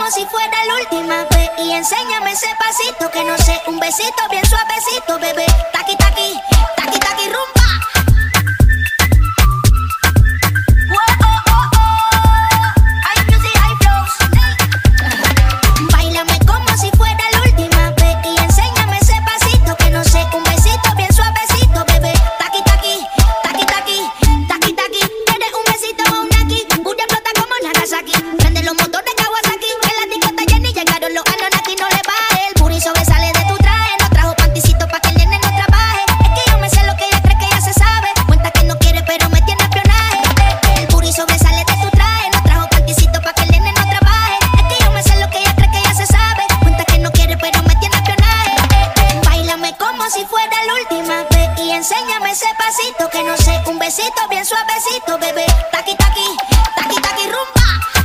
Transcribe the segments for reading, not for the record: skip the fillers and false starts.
como si fuera la última vez. Y enséñame ese pasito que no sé, un besito bien suavecito, bebé. Taqui, taqui, taqui, taqui, rumba. Enséñame ese pasito que no sé, un besito bien suavecito, bebé. Taqui, taqui, taqui, taqui, rumba.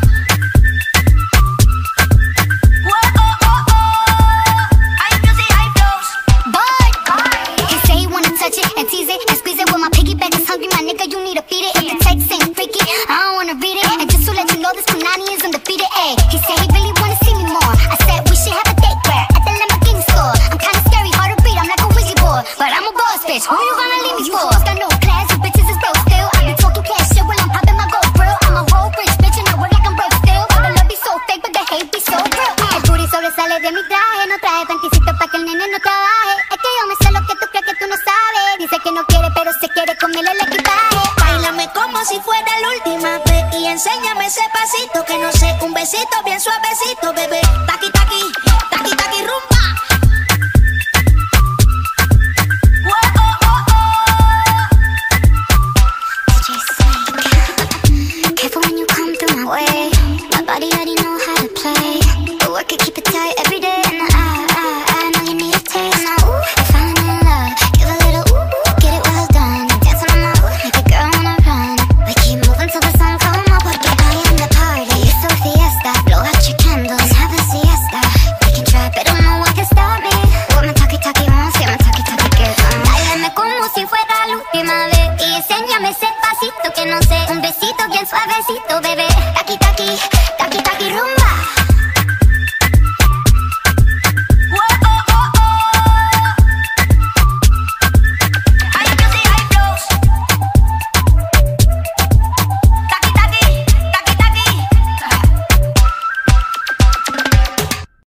High music, high flows. Boy, he say he wanna touch it and tease it and squeeze it. When my piggyback is hungry, my nigga, you need to feed it. If the text ain't freaky, I don't wanna read it. And just to let you know, this Punani is undefeated. Ayy, he say he really wanna see me more. I said we should have a date where at the Lamborghini store. I'm kinda scary, hard to read, I'm like a Ouija board, but I'm a boss bitch. Who you gonna leave me for? Got no class, you bitches is broke still. I be talking cash shit while I'm popping my gold grill. I'm a whole rich bitch and I work like I'm broke still. But the love be so fake, but the hate be so real. El booty sobresale de mi traje, no traje panticito pa' que el nene no trabaje. Es que yo me sé lo que tú crees que tú no sabes. Dice que no quiere, pero se quiere comerle el equipaje. Báilame como si fuera la última vez y enséñame ese pasito que no sé, un besito bien suavecito, bebé.